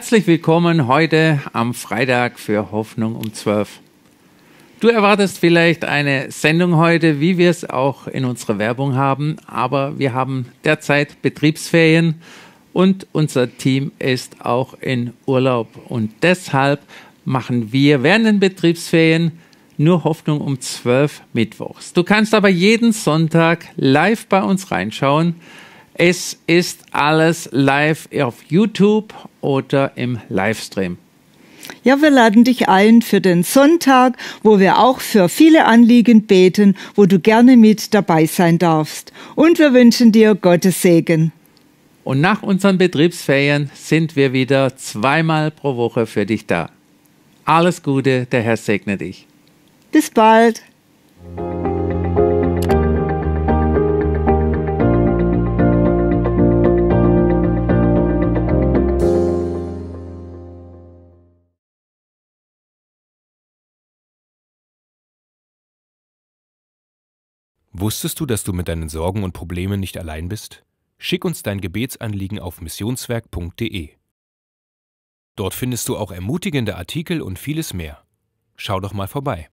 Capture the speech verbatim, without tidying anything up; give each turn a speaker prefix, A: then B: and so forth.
A: Herzlich willkommen heute am Freitag für Hoffnung um zwölf. Du erwartest vielleicht eine Sendung heute, wie wir es auch in unserer Werbung haben, aber wir haben derzeit Betriebsferien und unser Team ist auch in Urlaub. Und deshalb machen wir während den Betriebsferien nur Hoffnung um zwölf mittwochs. Du kannst aber jeden Sonntag live bei uns reinschauen. Es ist alles live auf YouTube oder im Livestream.
B: Ja, wir laden dich ein für den Sonntag, wo wir auch für viele Anliegen beten, wo du gerne mit dabei sein darfst. Und wir wünschen dir Gottes Segen.
A: Und nach unseren Betriebsferien sind wir wieder zweimal pro Woche für dich da. Alles Gute, der Herr segne dich.
B: Bis bald.
C: Wusstest du, dass du mit deinen Sorgen und Problemen nicht allein bist? Schick uns dein Gebetsanliegen auf missionswerk punkt de. Dort findest du auch ermutigende Artikel und vieles mehr. Schau doch mal vorbei.